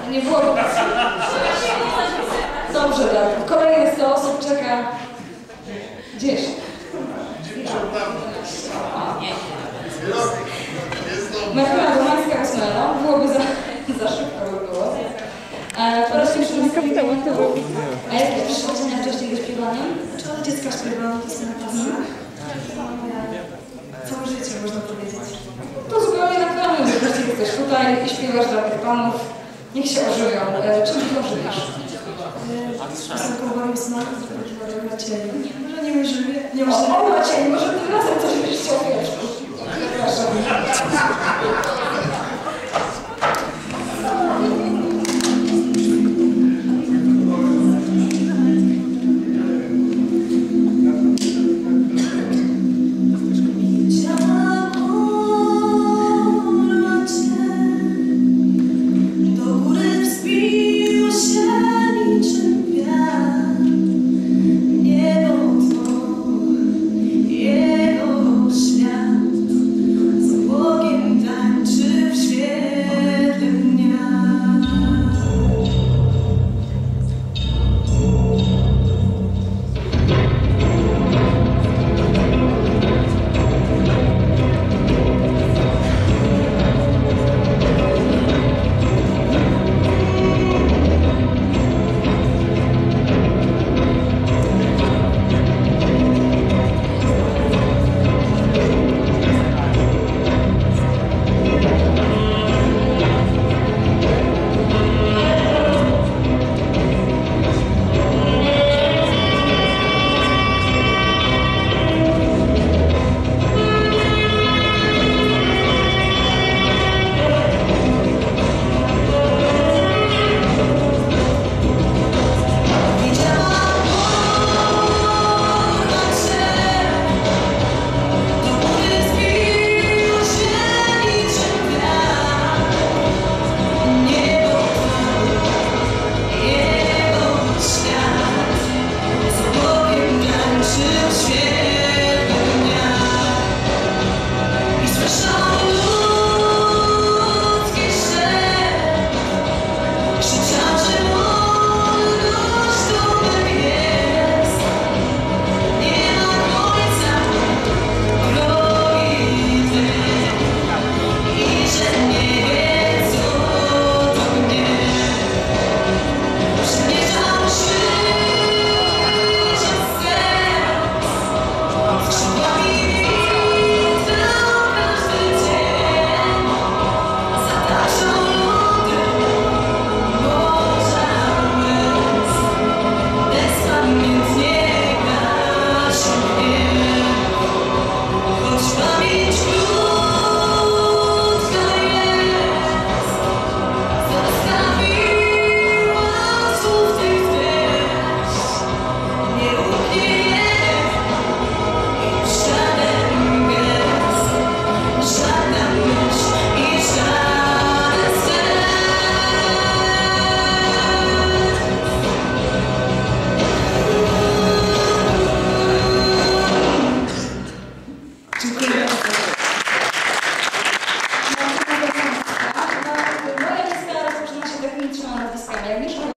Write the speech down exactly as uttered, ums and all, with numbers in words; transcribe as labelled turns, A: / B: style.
A: Nie było. Dobrze, tak. Kolejne sto osób czeka gdzieś. Metoda romańska ósmego. Byłoby za, za szybko by było. E, Proszę się A jakie przyszłodzenia wcześniej do śpiewania?
B: Czy od dziecka śpiewałam, to jest pasja. Całe życie można powiedzieć.
A: To zupełnie naturalne, że wreszcie jesteś tutaj i śpiewasz dla tych panów. Niech się ożywią. E, czym ty ożywiasz?
B: Piosenką moim smaku, to dla Ciebie. Może nie użyję. Nie
A: O, o Maciej, może tym razem coś byś chciał wiesz. Przepraszam.